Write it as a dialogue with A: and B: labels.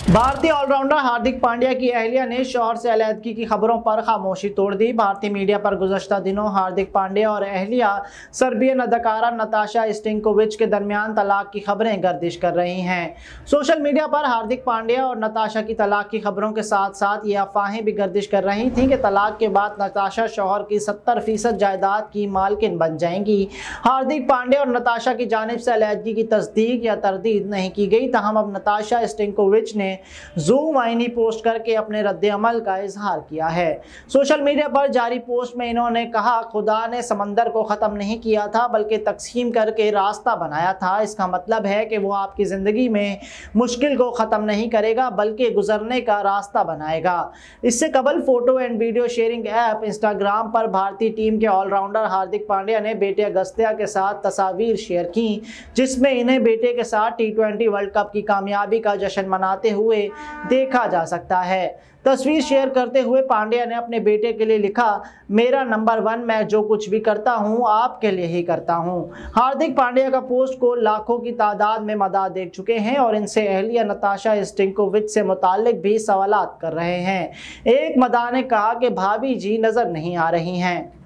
A: भारतीय ऑलराउंडर हार्दिक पांड्या की अहलिया ने शौहर से अलैदगी की खबरों पर खामोशी तोड़ दी। भारतीय मीडिया पर गुज़श्ता दिनों हार्दिक पांड्या और अहलिया सर्बियन अदाकारा नताशा स्टिंकोविच के दरमियान तलाक की खबरें गर्दिश कर रही हैं। सोशल मीडिया पर हार्दिक पांड्या और नताशा की तलाक की खबरों के साथ साथ ये अफवाहें भी गर्दिश कर रही थीं कि तलाक के बाद नताशा शौहर की 70% जायदाद की मालकिन बन जाएंगी। हार्दिक पांड्या और नताशा की जानिब से अलैदगी की तस्दीक या तरदीद नहीं की गई, तहम अब नताशा स्टिंकोविच ने ज़ूम आईनी पोस्ट करके अपने रद्द-ए-अमल का इजहार किया है। सोशल मीडिया पर जारी पोस्ट में इन्होंने कहा, खुदा ने समंदर को ख़त्म नहीं किया था बल्कि तकसीम करके रास्ता बनाया था। इसका मतलब है कि वो आपकी ज़िंदगी में मुश्किल को ख़त्म नहीं करेगा बल्कि गुजरने का रास्ता बनाएगा। इससे कबल photo and video sharing app Instagram पर भारतीय टीम के ऑलराउंडर हार्दिक पांड्या ने बेटे अगस्त्या के साथ तस्वीर शेयर की, जिसमें इन्हें बेटे के साथ T20 वर्ल्ड कप की कामयाबी का जश्न मनाते हुए देखा जा सकता है। तस्वीर शेयर करते हुए पांड्या ने अपने बेटे के लिए लिखा, मेरा नंबर 1, मैं जो कुछ भी करता हूं आपके लिए ही करता हूं। हार्दिक पांड्या का पोस्ट को लाखों की तादाद में मदाद देख चुके हैं और इनसे अहलिया नताशा स्टिंकोविच से मुताल्लिक भी सवालात कर रहे हैं। एक मदा ने कहा कि भाभी जी नजर नहीं आ रही हैं।